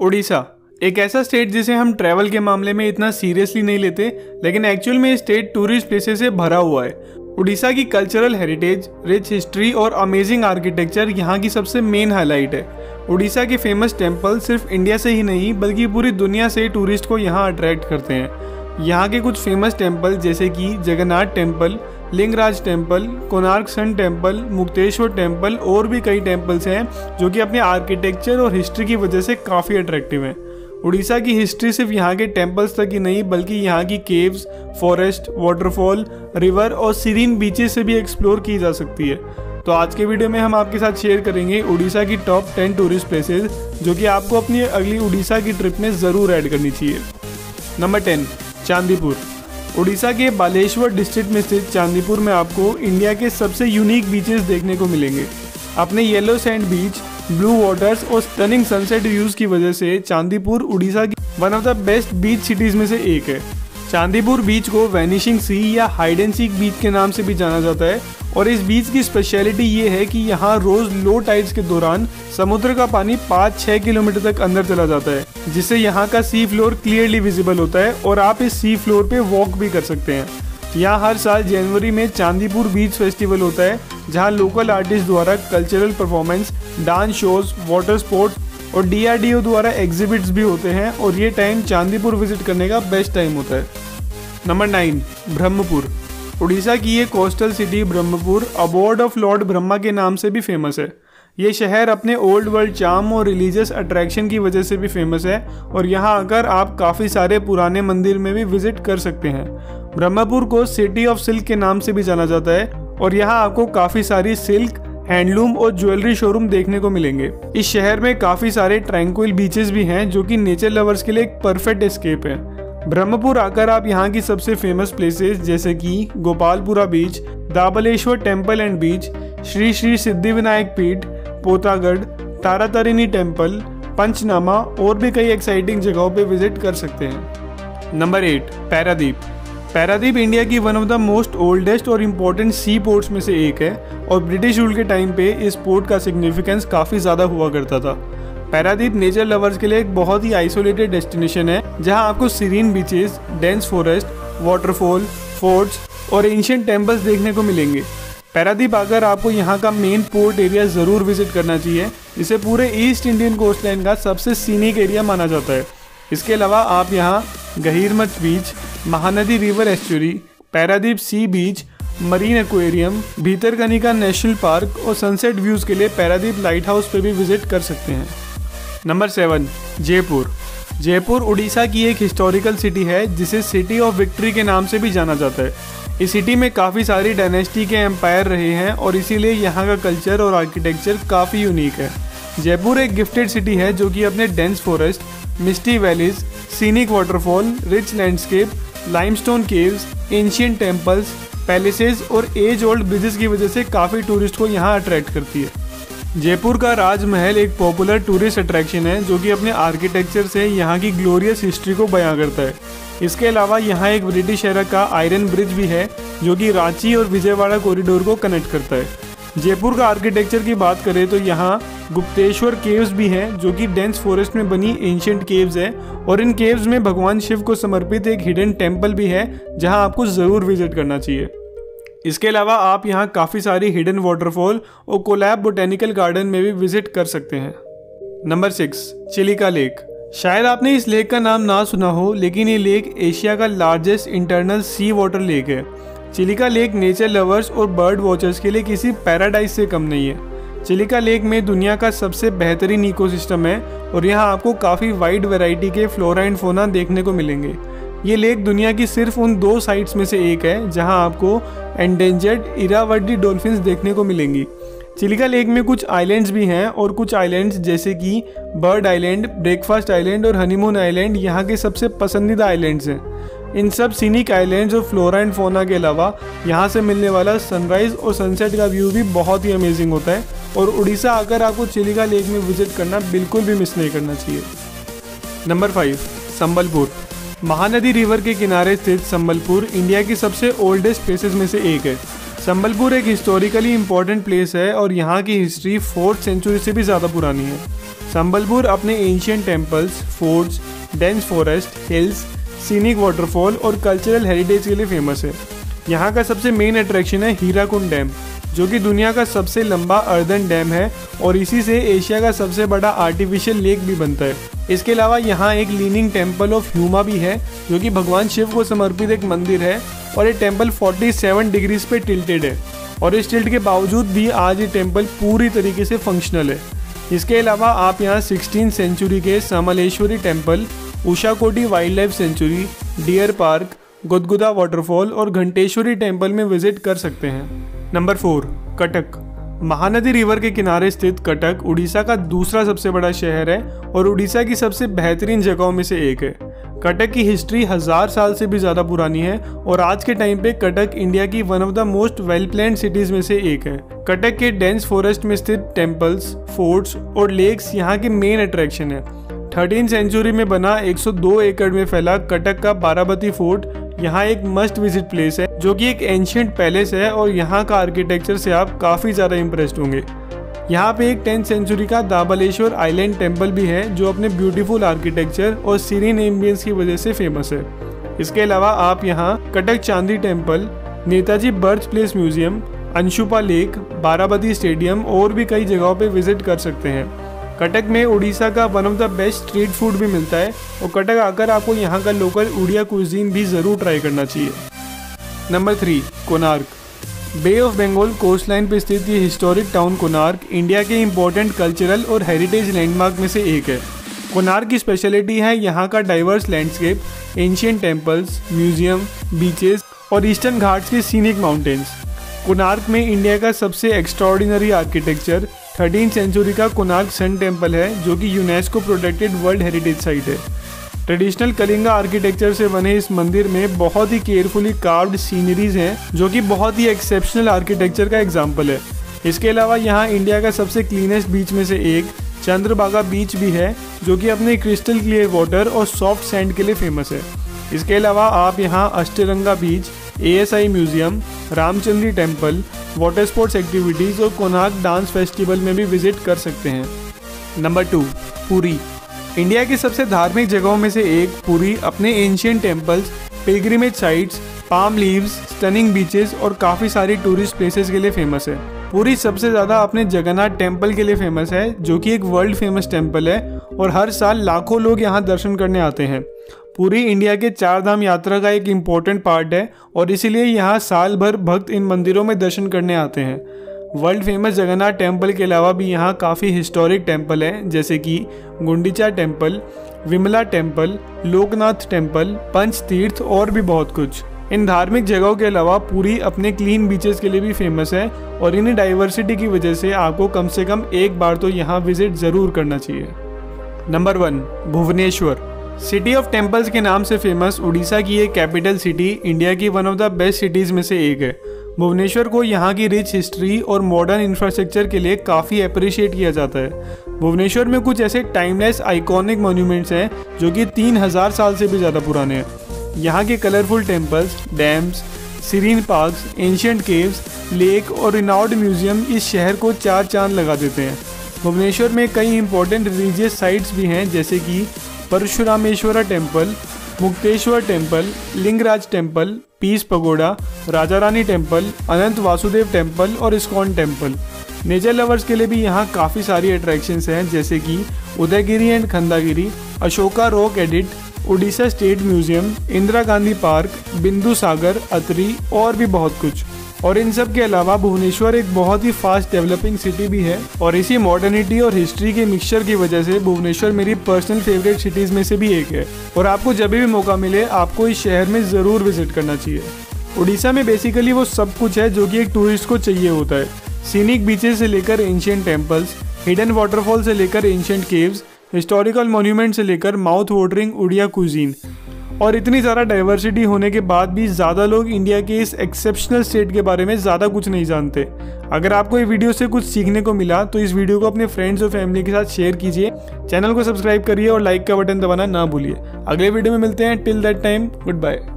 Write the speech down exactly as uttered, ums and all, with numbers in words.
उड़ीसा एक ऐसा स्टेट जिसे हम ट्रैवल के मामले में इतना सीरियसली नहीं लेते, लेकिन एक्चुअल में ये स्टेट टूरिस्ट प्लेसेस से भरा हुआ है। उड़ीसा की कल्चरल हेरिटेज, रिच हिस्ट्री और अमेजिंग आर्किटेक्चर यहाँ की सबसे मेन हाईलाइट है। उड़ीसा के फेमस टेम्पल सिर्फ इंडिया से ही नहीं बल्कि पूरी दुनिया से टूरिस्ट को यहाँ अट्रैक्ट करते हैं। यहाँ के कुछ फेमस टेम्पल जैसे कि Jagannath temple, Lingaraj temple, Konark sun temple, Mukteshwar temple और भी कई टेम्पल्स हैं जो कि अपने आर्किटेक्चर और हिस्ट्री की वजह से काफ़ी अट्रैक्टिव हैं। उड़ीसा की हिस्ट्री सिर्फ यहाँ के टेम्पल्स तक ही नहीं बल्कि यहाँ की केव्स, फॉरेस्ट, वाटरफॉल, रिवर और सीरीन बीचेस से भी एक्सप्लोर की जा सकती है। तो आज के वीडियो में हम आपके साथ शेयर करेंगे उड़ीसा की टॉप टेन टूरिस्ट प्लेसेस जो कि आपको अपनी अगली उड़ीसा की ट्रिप में ज़रूर ऐड करनी चाहिए। Number ten, Chandipur. उड़ीसा के बालेश्वर डिस्ट्रिक्ट में स्थित चांदीपुर में आपको इंडिया के सबसे यूनिक बीचेस देखने को मिलेंगे। अपने yellow sand beach, blue waters और स्टनिंग सनसेट व्यूज की वजह से चांदीपुर उड़ीसा की one of the best beach cities में से एक है। चांदीपुर बीच को वैनिशिंग सी या हाइड एंड सीक बीच के नाम से भी जाना जाता है और इस बीच की स्पेशलिटी ये है कि यहाँ रोज लो टाइड्स के दौरान समुद्र का पानी पाँच छः किलोमीटर तक अंदर चला जाता है, जिससे यहाँ का सी फ्लोर क्लियरली विजिबल होता है और आप इस सी फ्लोर पे वॉक भी कर सकते हैं। यहाँ हर साल जनवरी में चांदीपुर बीच फेस्टिवल होता है जहाँ लोकल आर्टिस्ट द्वारा cultural performance, dance shows, water sports और डी आर डी ओ द्वारा एग्जिबिट्स भी होते हैं और ये टाइम चांदीपुर विजिट करने का बेस्ट टाइम होता है। Number nine, Brahmapur. उड़ीसा की ये coastal city Brahmapur abode of lord Brahma के नाम से भी फेमस है। ये शहर अपने ओल्ड वर्ल्ड चार्म और रिलीजियस अट्रैक्शन की वजह से भी फेमस है और यहाँ आकर आप काफ़ी सारे पुराने मंदिर में भी विजिट कर सकते हैं। ब्रह्मपुर को सिटी ऑफ सिल्क के नाम से भी जाना जाता है और यहाँ आपको काफ़ी सारी सिल्क, हैंडलूम और ज्वेलरी शोरूम देखने को मिलेंगे। इस शहर में काफ़ी सारे ट्रैंक्विल बीचेस भी हैं जो कि नेचर लवर्स के लिए एक परफेक्ट एस्केप है। ब्रह्मपुर आकर आप यहाँ की सबसे फेमस प्लेसेस जैसे कि Gopalpura beach, Dableshwar temple and beach, Shri Shri Siddhivinayak Peeth, Potagarh, Taratarini temple, पंचनामा और भी कई एक्साइटिंग जगहों पे विजिट कर सकते हैं। Number eight, Paradip. Paradip India की one of the most oldest और इम्पोर्टेंट सी पोर्ट्स में से एक है और ब्रिटिश रूल के टाइम पे इस पोर्ट का सिग्निफिकेंस काफ़ी ज़्यादा हुआ करता था। पारादीप नेचर लवर्स के लिए एक बहुत ही आइसोलेटेड डेस्टिनेशन है जहां आपको serene beaches, dense forest, waterfall, forts और एंशिएंट टेम्पल्स देखने को मिलेंगे। पारादीप आकर आपको यहाँ का मेन पोर्ट एरिया ज़रूर विजिट करना चाहिए, जिसे पूरे ईस्ट इंडियन कोस्टलाइन का सबसे सीनिक एरिया माना जाता है। इसके अलावा आप यहाँ Gahirmatha beach, Mahanadi river estuary, Paradip sea beach, marine aquarium, Bhitarkanika national park और सनसेट व्यूज़ के लिए पारादीप लाइट हाउस पे भी विजिट कर सकते हैं। Number seven, Jaipur. जयपुर उड़ीसा की एक हिस्टोरिकल सिटी है जिसे सिटी ऑफ विक्ट्री के नाम से भी जाना जाता है। इस सिटी में काफ़ी सारी डायनेस्टी के एम्पायर रहे हैं और इसीलिए यहाँ का कल्चर और आर्किटेक्चर काफ़ी यूनिक है। जयपुर एक गिफ्टेड सिटी है जो कि अपने dense forest, misty valleys, scenic waterfall, rich landscape, limestone caves, ancient temples, palaces और एज ओल्ड ब्रिजेस की वजह से काफ़ी टूरिस्ट को यहाँ अट्रैक्ट करती है। जयपुर का राजमहल एक पॉपुलर टूरिस्ट अट्रैक्शन है जो कि अपने आर्किटेक्चर से यहाँ की ग्लोरियस हिस्ट्री को बयां करता है। इसके अलावा यहाँ एक ब्रिटिश एरा का आयरन ब्रिज भी है जो कि रांची और विजयवाड़ा कॉरिडोर को कनेक्ट करता है। जयपुर का आर्किटेक्चर की बात करें तो यहाँ गुप्तेश्वर केव्स भी हैं जो कि डेंस फॉरेस्ट में बनी एंशिएंट केव्स हैं और इन केव्स में भगवान शिव को समर्पित एक हिडन टेम्पल भी है जहाँ आपको ज़रूर विजिट करना चाहिए। इसके अलावा आप यहाँ काफ़ी सारी हिडन वाटरफॉल और कोलैब बोटेनिकल गार्डन में भी विजिट कर सकते हैं। Number six, Chilika lake. शायद आपने इस लेक का नाम ना सुना हो, लेकिन ये लेक एशिया का largest internal sea water lake है। चिलिका लेक नेचर लवर्स और बर्ड वॉचर्स के लिए किसी पैराडाइज से कम नहीं है। चिलिका लेक में दुनिया का सबसे बेहतरीन इकोसिस्टम है और यहाँ आपको काफ़ी वाइड वैरायटी के फ्लोरा एंड फोना देखने को मिलेंगे। ये लेक दुनिया की सिर्फ उन दो साइट्स में से एक है जहां आपको एंडेंजर्ड इरावदी डॉल्फिन्स देखने को मिलेंगी। चिलिका लेक में कुछ आइलैंड्स भी हैं और कुछ आइलैंड्स जैसे कि बर्ड आइलैंड, ब्रेकफास्ट आइलैंड और हनीमून आइलैंड यहाँ के सबसे पसंदीदा आइलैंड्स हैं। इन सब सीनिक आइलैंड्स और फ्लोरा एंड फोना के अलावा यहाँ से मिलने वाला सनराइज और सनसेट का व्यू भी बहुत ही अमेजिंग होता है और उड़ीसा आकर आपको चिलिका लेक में विजिट करना बिल्कुल भी मिस नहीं करना चाहिए। Number five, Sambalpur. Mahanadi river के किनारे स्थित संबलपुर इंडिया की सबसे ओल्डेस्ट प्लेसेस में से एक है। संबलपुर एक हिस्टोरिकली इम्पोर्टेंट प्लेस है और यहाँ की हिस्ट्री फोर्थ सेंचुरी से भी ज़्यादा पुरानी है। संबलपुर अपने ancient temples, forts, dense forest, hills, scenic waterfall और कल्चरल हेरिटेज के लिए फेमस है। यहाँ का सबसे मेन अट्रैक्शन है हीराकुंड डैम, जो कि दुनिया का सबसे लंबा अर्दन डैम है और इसी से एशिया का सबसे बड़ा आर्टिफिशियल लेक भी बनता है। इसके अलावा यहाँ एक लीनिंग टेम्पल ऑफ ह्यूमा भी है, जो कि भगवान शिव को समर्पित एक मंदिर है और ये टेम्पल सैंतालीस डिग्रीज पे टिल्टेड है और इस टिल्ट के बावजूद भी आज ये टेम्पल पूरी तरीके से फंक्शनल है। इसके अलावा आप यहाँ सिक्सटीन सेंचुरी के Samaleshwari temple, Ushakothi wildlife sanctuary, deer park, Gudguda waterfall और घंटेश्वरी टेम्पल में विजिट कर सकते हैं। Number four, Cuttack. Mahanadi river के किनारे स्थित कटक उड़ीसा का दूसरा सबसे बड़ा शहर है और उड़ीसा की सबसे बेहतरीन जगहों में से एक है। कटक की हिस्ट्री हजार साल से भी ज़्यादा पुरानी है और आज के टाइम पे कटक इंडिया की one of the most well planned cities में से एक है। कटक के डेंस फॉरेस्ट में स्थित टेम्पल्स, फोर्ट्स और लेक्स यहाँ के मेन अट्रैक्शन है। थर्टीन सेंचुरी में बना एक सौ दो एकड़ में फैला कटक का बाराबती फोर्ट यहाँ एक मस्ट विजिट प्लेस है, जो कि एक एंशियंट पैलेस है और यहाँ का आर्किटेक्चर से आप काफ़ी ज़्यादा इम्प्रेस्ड होंगे। यहाँ पे एक टेंथ सेंचुरी का दाबलेश्वर आइलैंड टेम्पल भी है, जो अपने ब्यूटीफुल आर्किटेक्चर और सीरीन एम्बियंस की वजह से फेमस है। इसके अलावा आप यहाँ Cuttack Chandi temple, Netaji birthplace museum, Anshupa lake, Barabati stadium और भी कई जगहों पे विजिट कर सकते हैं। कटक में उड़ीसा का one of the best street food भी मिलता है और कटक आकर आपको यहाँ का लोकल उड़िया कुजीन भी ज़रूर ट्राई करना चाहिए। Number three, Konark. Bay of Bengal coastline पर स्थित ये हिस्टोरिक टाउन कोणार्क इंडिया के इम्पोर्टेंट कल्चरल और हेरिटेज लैंडमार्क में से एक है। कोणार्क की स्पेशलिटी है यहाँ का diverse landscape, ancient temples, museum, beaches और ईस्टर्न घाट्स के सीनिक माउंटेन्स। कोणार्क में इंडिया का सबसे एक्स्ट्राऑर्डिनरी आर्किटेक्चर थर्टीन सेंचुरी का कोणार्क सन टेम्पल है, जो कि UNESCO protected world heritage site है। ट्रेडिशनल कलिंगा आर्किटेक्चर से बने इस मंदिर में बहुत ही केयरफुली कार्व्ड सीनरीज हैं, जो कि बहुत ही एक्सेप्शनल आर्किटेक्चर का एग्जाम्पल है। इसके अलावा यहाँ इंडिया का सबसे क्लीनेस्ट बीच में से एक चंद्रभागा बीच भी है, जो कि अपने क्रिस्टल क्लियर वाटर और सॉफ्ट सैंड के लिए फेमस है। इसके अलावा आप यहाँ Astaranga beach, A S I museum, Ramachandi temple, water sports activities और कोणार्क डांस फेस्टिवल में भी विजिट कर सकते हैं। Number two, Puri. इंडिया की सबसे धार्मिक जगहों में से एक पुरी अपने ancient temples, pilgrimage sites, palm leaves, stunning beaches और काफ़ी सारी टूरिस्ट प्लेसेस के लिए फेमस है। पुरी सबसे ज़्यादा अपने जगन्नाथ टेम्पल के लिए फेमस है, जो कि एक वर्ल्ड फेमस टेम्पल है और हर साल लाखों लोग यहाँ दर्शन करने आते हैं। पुरी इंडिया के चार धाम यात्रा का एक इम्पोर्टेंट पार्ट है और इसीलिए यहाँ साल भर भक्त इन मंदिरों में दर्शन करने आते हैं। वर्ल्ड फेमस जगन्नाथ टेम्पल के अलावा भी यहाँ काफ़ी हिस्टोरिक टेम्पल हैं, जैसे कि Gundicha temple, Vimala temple, Loknath temple, Panch Tirth और भी बहुत कुछ। इन धार्मिक जगहों के अलावा पुरी अपने क्लीन बीचेस के लिए भी फेमस है और इन्हीं डाइवर्सिटी की वजह से आपको कम से कम एक बार तो यहाँ विजिट ज़रूर करना चाहिए। Number one, Bhubaneswar. City of temples के नाम से फेमस उड़ीसा की एक कैपिटल सिटी इंडिया की one of the best cities में से एक है। भुवनेश्वर को यहाँ की रिच हिस्ट्री और मॉडर्न इंफ्रास्ट्रक्चर के लिए काफ़ी अप्रिशिएट किया जाता है। भुवनेश्वर में कुछ ऐसे टाइमलेस आइकॉनिक मॉन्यूमेंट्स हैं जो कि तीन हज़ार साल से भी ज़्यादा पुराने हैं। यहाँ के colourful temples, dams, serene parks, ancient caves, lake और रिनाउड म्यूजियम इस शहर को चार चांद लगा देते हैं। भुवनेश्वर में कई इंपॉर्टेंट रिलीजियस साइट्स भी हैं, जैसे कि Parashurameswara temple, Mukteshwar temple, Lingaraj temple, peace pagoda, Raja Rani temple, Ananta Vasudev temple और इस्कॉन टेम्पल। नेचर लवर्स के लिए भी यहाँ काफ़ी सारी अट्रैक्शंस हैं, जैसे कि उदयगिरी एंड खंडागिरी, अशोका रॉक एडिट, Orissa state museum, Indira Gandhi park, Bindu Sagar, Atri और भी बहुत कुछ। और इन सब के अलावा भुवनेश्वर एक बहुत ही फास्ट डेवलपिंग सिटी भी है और इसी मॉडर्निटी और हिस्ट्री के मिक्सचर की वजह से भुवनेश्वर मेरी पर्सनल फेवरेट सिटीज़ में से भी एक है और आपको जब भी मौका मिले आपको इस शहर में ज़रूर विजिट करना चाहिए। उड़ीसा में बेसिकली वो सब कुछ है जो कि एक टूरिस्ट को चाहिए होता है। सीनिक बीचेस से लेकर एंशियंट टेम्पल्स, हिडन वाटरफॉल से लेकर एंशियंट केव्स, हिस्टोरिकल मॉन्यूमेंट से लेकर माउथ वाटरिंग उड़िया कुजीन। और इतनी ज़्यादा डाइवर्सिटी होने के बाद भी ज़्यादा लोग इंडिया के इस एक्सेप्शनल स्टेट के बारे में ज़्यादा कुछ नहीं जानते। अगर आपको ये वीडियो से कुछ सीखने को मिला तो इस वीडियो को अपने फ्रेंड्स और फैमिली के साथ शेयर कीजिए, चैनल को सब्सक्राइब करिए और लाइक का बटन दबाना ना भूलिए। अगले वीडियो में मिलते हैं। Till that time, good bye.